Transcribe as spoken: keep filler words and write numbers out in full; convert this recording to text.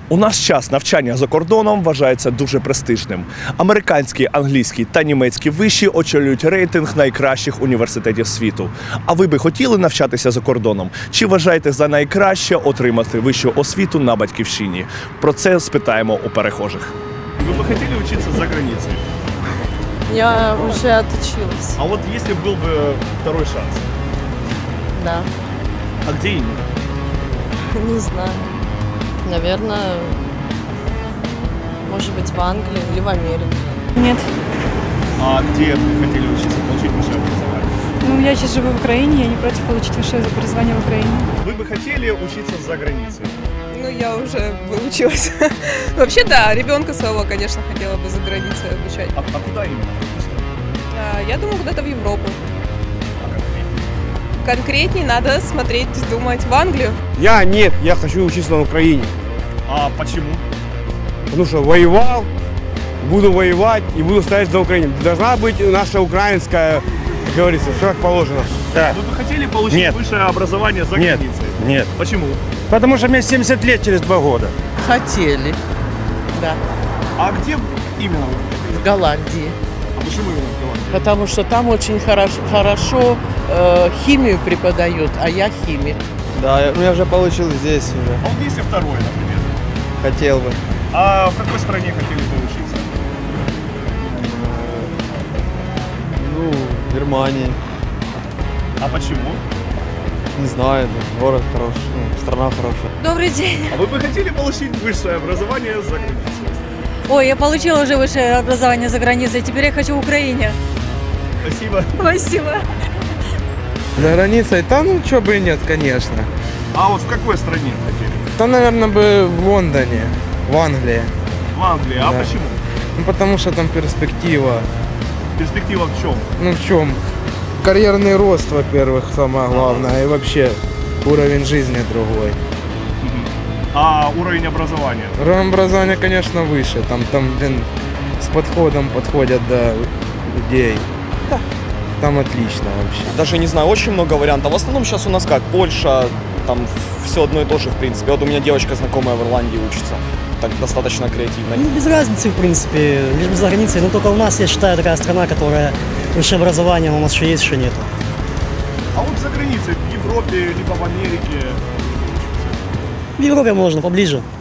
У наш час навчання за кордоном вважається дуже престижним. Американські, англійські та німецькі виші очолюють рейтинг найкращих університетів світу. А ви би хотіли навчатися за кордоном? Чи вважаєте за найкраще отримати вищу освіту на батьківщині? Про це спитаємо у перехожих. Ви б хотіли вчитися за границей? Я уже отучилась. А вот если был бы второй шанс? Да. А где именно? Не знаю. Наверное, может быть, в Англии или в Америке. Нет. А где вы хотели учиться, получить высшее образование? Ну, я сейчас живу в Украине, я не против получить высшее образование в Украине. Вы бы хотели учиться за границей? Ну, я уже выучилась. Вообще, да, ребенка своего, конечно, хотела бы за границей обучать. А, а куда именно? А, я думаю, куда-то в Европу. А конкретнее? Конкретней надо смотреть, думать, в Англию. Я нет, я хочу учиться на Украине. А почему? Потому что воевал, буду воевать и буду стоять за Украину. Должна быть наша украинская, как говорится, все как положено. Да. Вы бы хотели получить Нет. высшее образование за Нет. границей? Нет. Почему? Потому что мне семьдесят лет через два года. Хотели, да, А где именно? в Голландии. А почему именно в Голландии? Потому что там очень хорошо, хорошо э, химию преподают, а я химик. Да, я, ну, я уже получил здесь уже. А вот если второй, например? Хотел бы. А в какой стране хотели бы учиться? Ну, в Германии. А почему? Не знаю, ну, город хороший, ну, страна хорошая. Добрый день. А вы бы хотели получить высшее образование за границей? Ой, я получила уже высшее образование за границей, теперь я хочу в Украине. Спасибо. Спасибо. За границей? Да, ну, чё бы и нет, конечно. А вот в какой стране хотели? Да, наверное, бы в Лондоне, в Англии. В Англии. А Да. почему? Ну, потому что там перспектива. Перспектива в чем? Ну, в чем? Карьерный рост, во-первых, самое главное. И вообще уровень жизни другой. А уровень образования? Уровень образования, конечно, выше. Там, там, блин, с подходом подходят до людей. Да. Там отлично вообще. Даже не знаю, очень много вариантов. В основном сейчас у нас как, Польша, там все одно и то же, в принципе. Вот у меня девочка знакомая в Ирландии учится, так достаточно креативно. Ну, без разницы, в принципе, лишь бы за границей. Но только у нас, я считаю, такая страна, которая высшее образование у нас еще есть, еще нету. А вот за границей, в Европе, либо в Америке? В Европе можно, поближе.